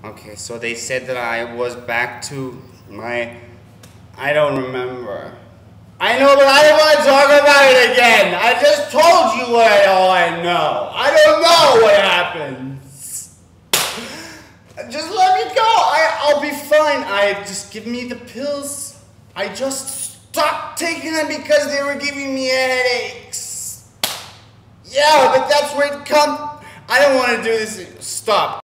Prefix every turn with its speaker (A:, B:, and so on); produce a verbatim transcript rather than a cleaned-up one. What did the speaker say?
A: Okay, so they said that I was back to my... I don't remember. I know, but I don't want to talk about it again. I just told you what I, all I know. I don't know what happens. Just let me go. I, I'll be fine. I just give me the pills. I just stopped taking them because they were giving me headaches. Yeah, but that's where it comes. I don't want to do this. Stop.